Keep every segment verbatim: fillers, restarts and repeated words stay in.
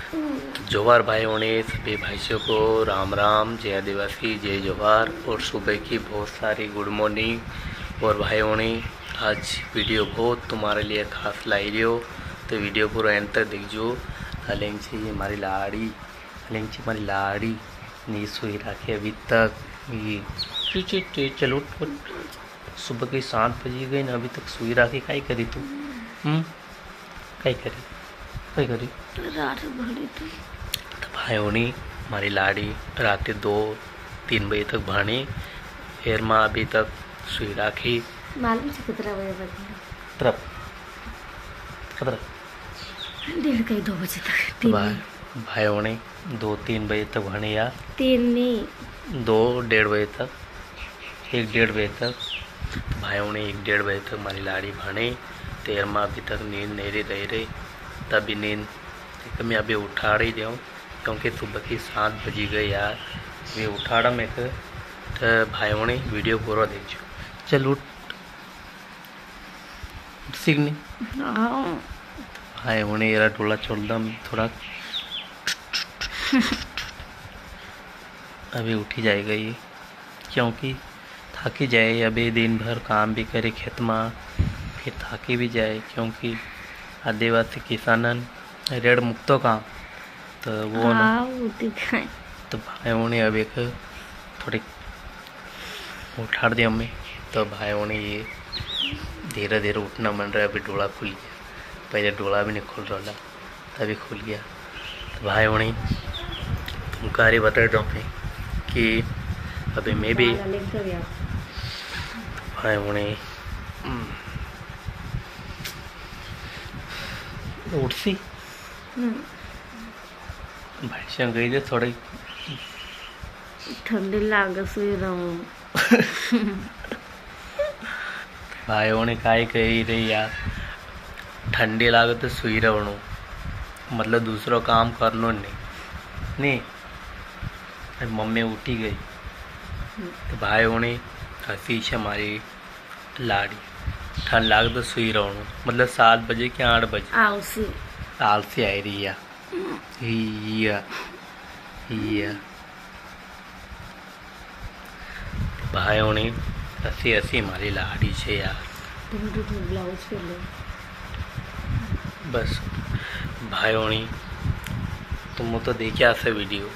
जोहार भाई उन्हें सभी भाइयों को राम राम, जय आदिवासी, जय जोहार। और सुबह की बहुत सारी गुड मॉर्निंग। और भाई उन्हें आज वीडियो बहुत तुम्हारे लिए खास लाई रही हो, तो वीडियो पूरा एंड तक देखो। हलेंग चाहिए हमारी लाड़ी, हलेंग चाहिए हमारी लाड़ी नहीं सोई रखे अभी तक। ये चलो सुबह की सात बजी गई ना, अभी तक सोई रखी। काई करी तू? हम्म काई करी काई करी रात भरी तो भाई उन्हीं हमारी लाड़ी रात दो तीन बजे तक भानी फिर माँ अभी तक सुई राखी। मालूम से कितना बजे तक? तरफ खतरा डेढ़ कई दो बजे तक। तीन भाई भाई उन्हें दो तीन बजे तक भानी यार। तीन नहीं, दो डेढ़ बजे तक, एक डेढ़ बजे तक भाई उन्हें एक डेढ़ बजे तक हमारी लाड़ी भाने। तेर माँ अभी तक नींद नहीं रही रही तभी नींद तो मैं अभी उठा रही जाऊँ क्योंकि सुबह की सात बजी गई यार। मैं उठा रहा मैं तो भाई उन्हें वीडियो पूरा देखो। चल उठ सीखने भाई उन्हें यार टोला छोड़ दम थोड़ा अभी उठी जाएगा ये क्योंकि थकी जाए। अभी दिन भर काम भी करे खेत में, फिर थकी भी जाए क्योंकि आदिवासी किसानन रेड मुक्तो काम तो वो न तो भाई उन्हें अब एक थोड़ी उठा दिया हमें। तो भाई उन्हें ये धीरे धीरे उठना मन रहा है। अभी डोला खुल गया, पहले डोला भी नहीं खुल रहा तभी खुल गया। तो भाई उन्हें तुम कार्य बता दो कि अभी मैं भी भाई उन्हें उठसी भाई से गई थे थोड़ी ठंडी लाग सोई रहूं। भाई उन्हें काई कही रही यार, ठंडी लागे तो सोई रहूं मतलब दूसरा काम करनो नहीं नहीं। मम्मी उठी गई तो भाई उन्हें हंसी से हमारी लाड़ी ठंड लागे तो सोई रहूं मतलब सात बजे के आठ बजे आलसी आलसी आई रही है या, या। भाई उन्हें हंसी हंसी हमारी लाड़ी से यार। ब्लाउज पे लो बस भाई उन्हें तुम तो देखे आसे वीडियो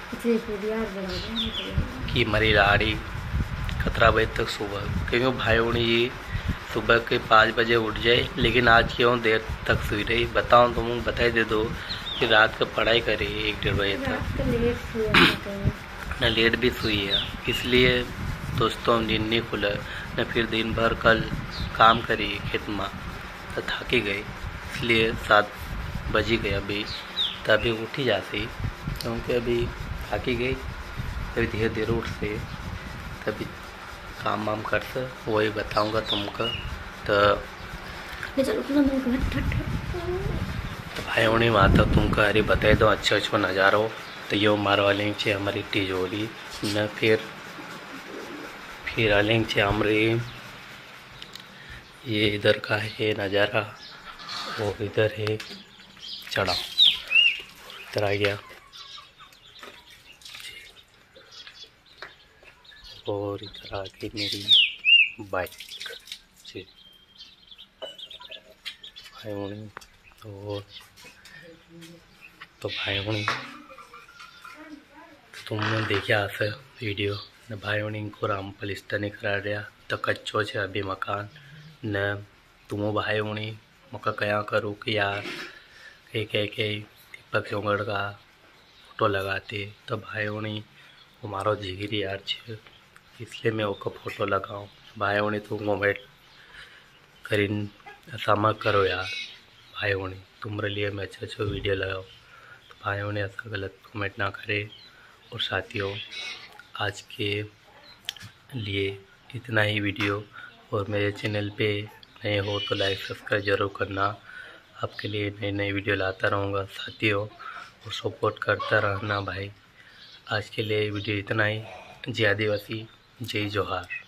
कि हमारी लाड़ी खतरा बजे तक सुबह क्योंकि भाई उन्हें ये सुबह के पाँच बजे उठ जाए लेकिन आज क्यों देर तक सोई रही बताओ। तुम बताई दे दो कि रात का पढ़ाई करी एक डेढ़ बजे तक न लेट भी सोई है इसलिए दोस्तों नींद नहीं खुला न। फिर दिन भर कल काम करी खेत में तो थकी गई इसलिए सात बजी गई अभी तभी उठी जाती क्योंकि अभी थकी गई तभी धीरे धीरे उठ से तभी काम वाम कर से वही बताऊंगा तुमको। तो तो भाई उन्हें वहाँ तक तुमको अरे बताए दो अच्छा अच्छा नज़ारा हो। तो ये मार वाले छे हमारी तिजोरी न फिर फिर वाले छे हमारे ये इधर का है नज़ारा वो इधर है चढ़ाओ इधर आ गया और इधर आ गई मेरी बाइक जी भाई उन्हें। और तो भाई उन्हें तुमने देखे आसे वीडियो न भाई उन्हें इनको राम पलिस्तर नहीं करा रहा तो कच्चो है अभी मकान न। तुम भाई उन्हें मका क्या करूँ कि यार कह कह के दीपक चौगड़ का फोटो लगाते तो भाई उन्हें हमारा जिगरी यार छे इसलिए मैं ओका फोटो लगाऊं। भाई उन्हें तुम कमेंट करीन ऐसा मत करो यार। भाई उन्हें तुम्हारे लिए मैं अच्छा अच्छा वीडियो लगाऊं तो भाई उन्हें ऐसा गलत कमेंट ना करे। और साथियों आज के लिए इतना ही वीडियो और मेरे चैनल पे नए हो तो लाइक सब्सक्राइब जरूर करना। आपके लिए नई नई वीडियो लाता रहूँगा साथियों और सपोर्ट करता रहना भाई। आज के लिए वीडियो इतना ही। जय आदिवासी, जय जोहार।